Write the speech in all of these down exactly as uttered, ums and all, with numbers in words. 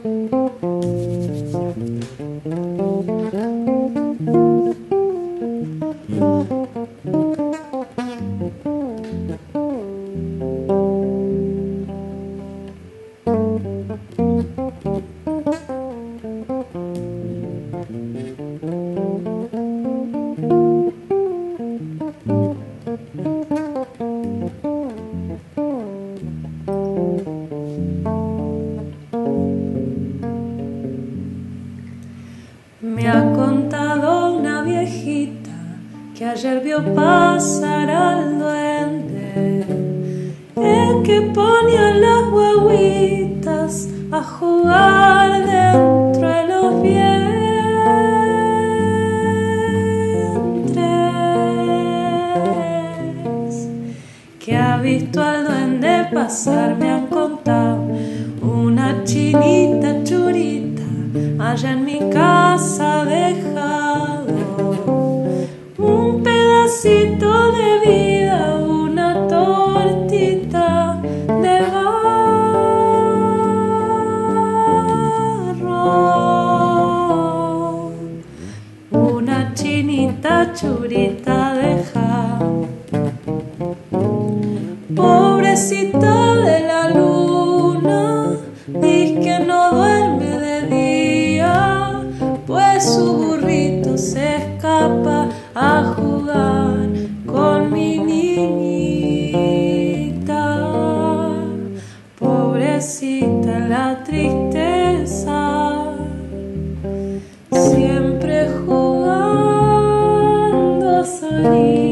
Me ha contado una viejita que ayer vio pasar al duende, el que ponía las huevitas a jugar dentro de los vientres, que ha visto al duende pasar. Me han contado una chinita churita allá en mi casa ha dejado un pedacito de vida, una tortita de barro, una chinita churita deja, pobrecita de la luna, dice que no duerme de día, pues su burrito se escapa a jugar con mi niñita. Pobrecita la tristeza, siempre jugando solita.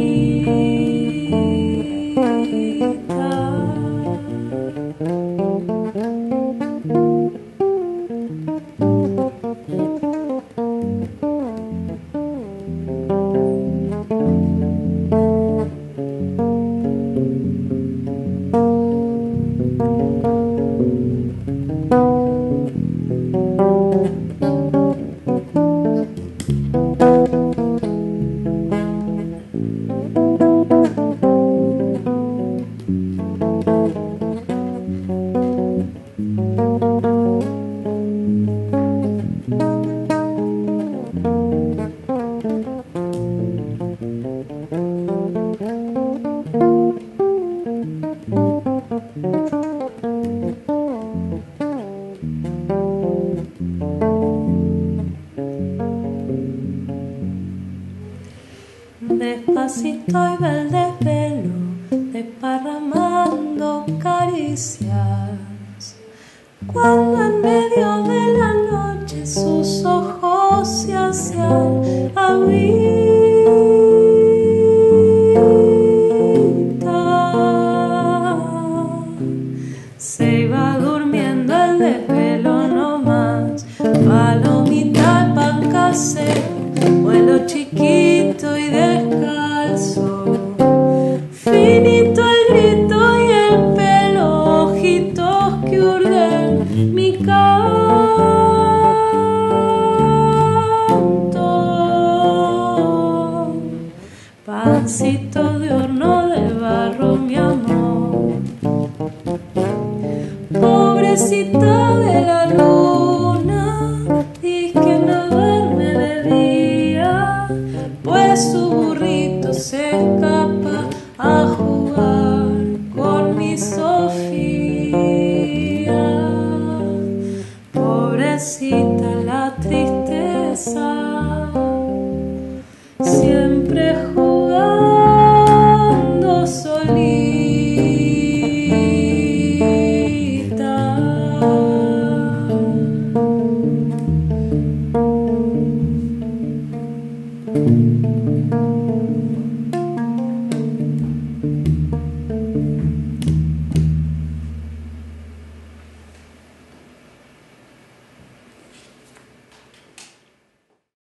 Despacito y va el desvelo, desparramando caricias, cuando en medio de la noche sus ojos se hacían agüita. Se iba durmiendo el desvelo nomás, palomita, pan casero, vuelo chiquito y descalzo, finito el grito y el pelo, ojitos que hurguen mi canto, pancito de horno de barro, mi amor, pobrecita de la luna, y que no duerme de día, pues su burrito se escapa a jugar con mi Sofía. Pobrecita la tristeza,